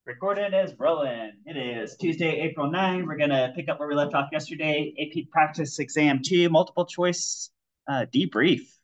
Recording is rolling. It is Tuesday, April 9. We're going to pick up where we left off yesterday. AP Practice Exam 2, multiple choice debrief.